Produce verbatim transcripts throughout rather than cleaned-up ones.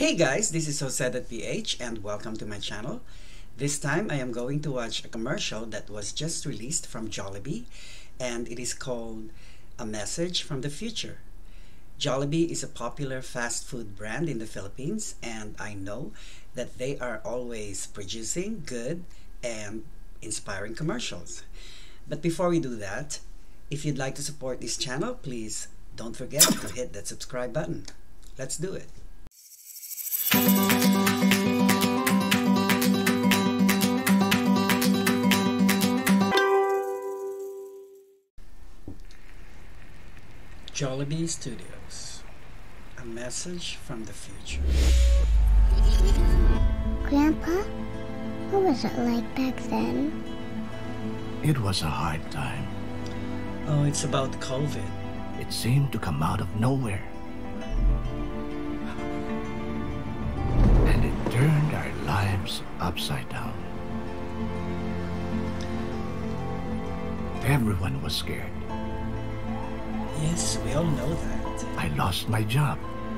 Hey guys, this is Jose.ph and welcome to my channel. This time I am going to watch a commercial that was just released from Jollibee, and it is called A Message from the Future. Jollibee is a popular fast food brand in the Philippines, and I know that they are always producing good and inspiring commercials. But before we do that, if you'd like to support this channel, please don't forget to hit that subscribe button. Let's do it. Jollibee Studios. A Message from the Future. Grandpa, what was it like back then? It was a hard time. Oh, it's about COVID. It seemed to come out of nowhere. And it turned our lives upside down. Everyone was scared. Yes, we all know that. I lost my job.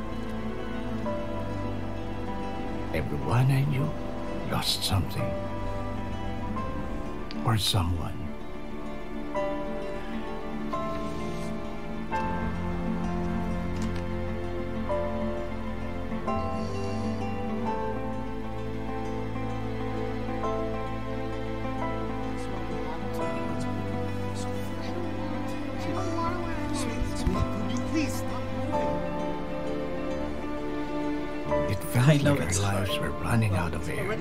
Everyone I knew lost something. Or someone. It felt I know like our it's lives hard. were running out of air.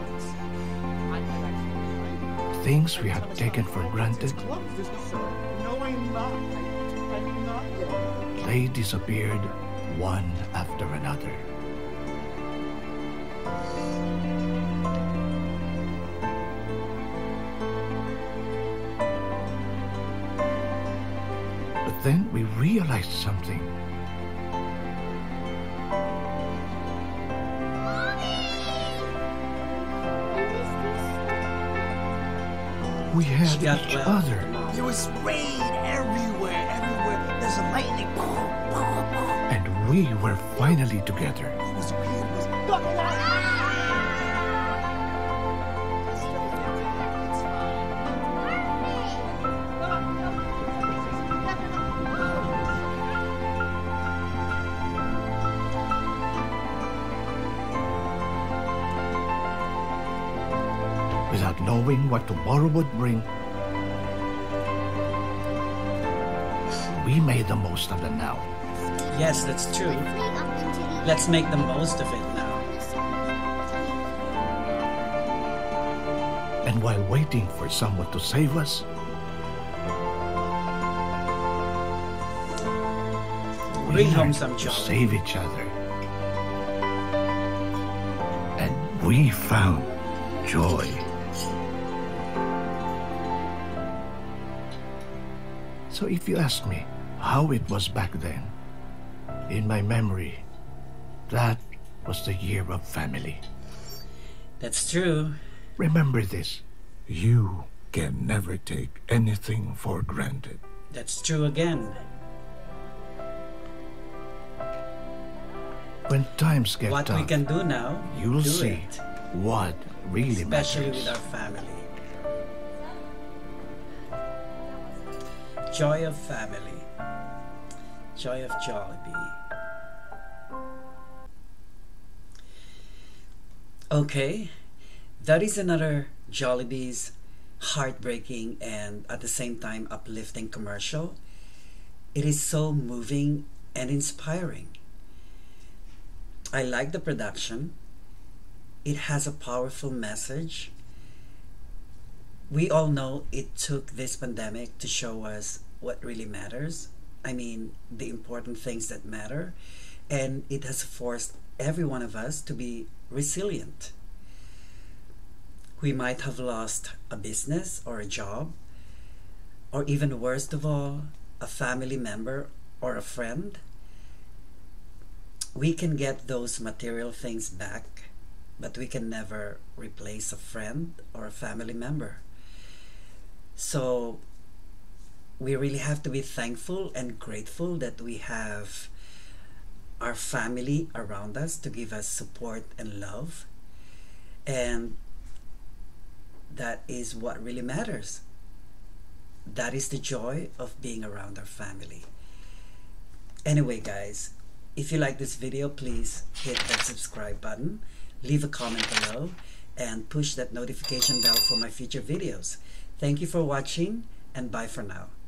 Things we had taken for granted, No, I'm not. I'm not. they disappeared one after another. But then we realized something. We She had got each well. other. There was rain everywhere, everywhere. There's a lightning. Boom, boom, boom. And we were finally together. It was weird. It was. Without knowing what tomorrow would bring, we made the most of the now. Yes, that's true. Let's make the most of it now. And while waiting for someone to save us, we Bring home learned some to joy. save each other. And we found joy. So if you ask me how it was back then, in my memory, that was the year of family. That's true. Remember this, you can never take anything for granted. That's true again. When times get What tough, we can do now, you'll do see it. what really Especially matters. with our family. Joy of family. Joy of Jollibee. Okay, that is another Jollibee's heartbreaking and at the same time uplifting commercial. It is so moving and inspiring. I like the production. It has a powerful message. We all know it took this pandemic to show us what really matters. I mean, the important things that matter. And it has forced every one of us to be resilient. We might have lost a business or a job, or even worst of all, a family member or a friend. We can get those material things back, but we can never replace a friend or a family member. So we really have to be thankful and grateful that we have our family around us to give us support and love. And that is what really matters. That is the joy of being around our family. Anyway, guys, if you like this video, please hit that subscribe button, leave a comment below, and push that notification bell for my future videos. Thank you for watching, and bye for now.